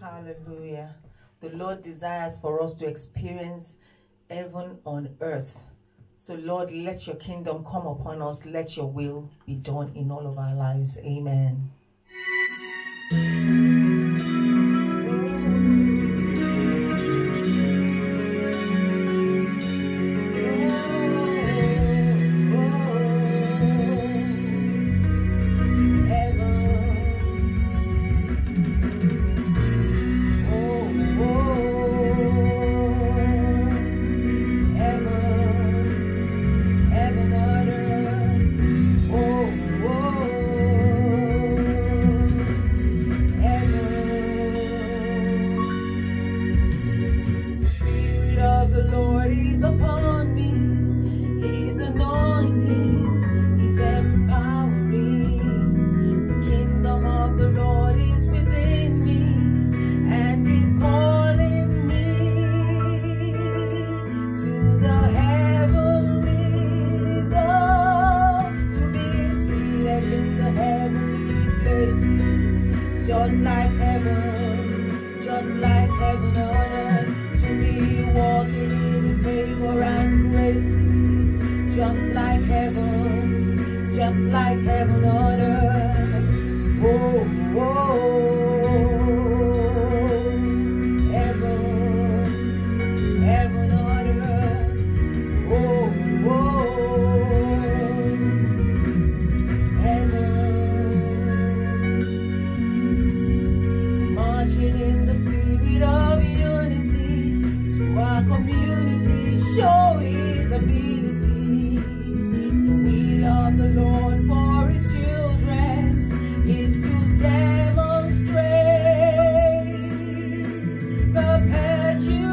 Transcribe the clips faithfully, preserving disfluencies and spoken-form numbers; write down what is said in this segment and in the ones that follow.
Hallelujah. The Lord desires for us to experience heaven on earth. So Lord, let your kingdom come upon us. Let your will be done in all of our lives. Amen. Just like heaven, just like heaven on earth, to be walking in His favor and grace. Just like heaven, just like heaven on earth. Oh, oh, heaven, heaven on earth. Oh, oh, heaven. In the spirit of unity, to our community, show His ability. The will of the Lord for His children is to demonstrate, perpetuate,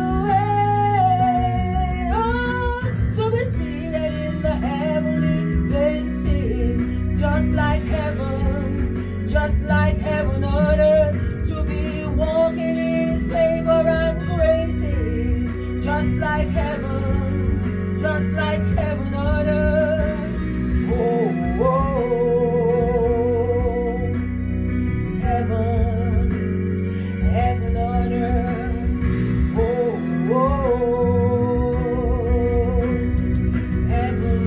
oh, to be seated in the heavenly places, just like heaven, just like heaven on earth. Walking in His favor and graces, just like heaven, just like heaven on earth. Oh, oh, heaven, heaven on earth. Oh, oh, heaven.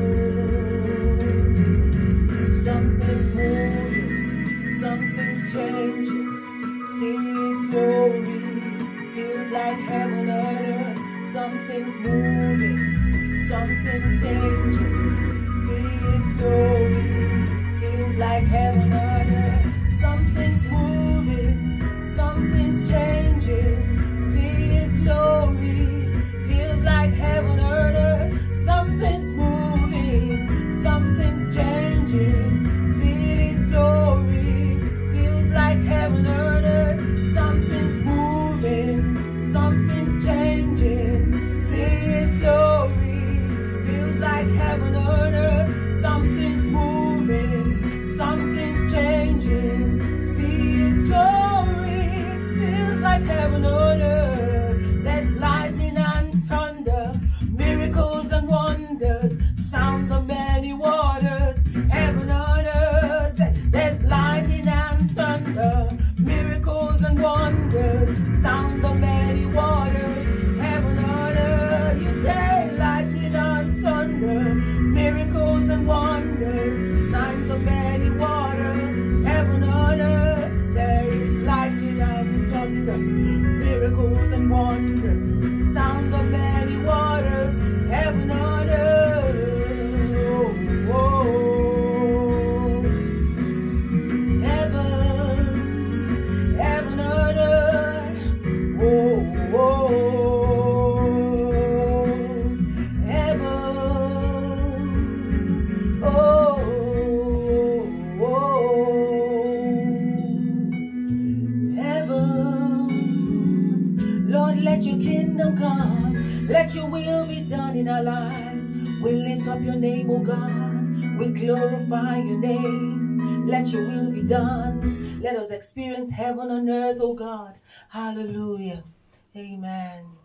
Something's moving, something's changing. See His glory, feels like heaven on earth. Something's moving, something's changing. See His glory, feels like heaven on earth. Something's moving, something's changing. See His glory, feels like heaven on earth. Something's moving, something's changing. Feel His glory, feels like heaven on earth. Something's moving, something's changing. See His glory, feels like heaven on earth. Something's moving, something's changing. See His glory, feels like heaven on earth. There's lightning and thunder, miracles and wonders, sounds of many waters, heaven on earth. There's lightning and thunder, miracles and wonders, sound of many waters, heaven on earth. You say lightning and thunder, miracles and wonders, signs of many waters, heaven on earth. There is lightning and thunder, miracles and wonders, sound of many waters, heaven on earth. Oh, oh, heaven, heaven on earth. Oh, oh, heaven. Oh, oh, heaven. Lord, let your kingdom come. Let your will be done in our lives. We lift up your name, oh God. We glorify your name. Let your will be done. Let us experience heaven on earth, oh God. Hallelujah. Amen.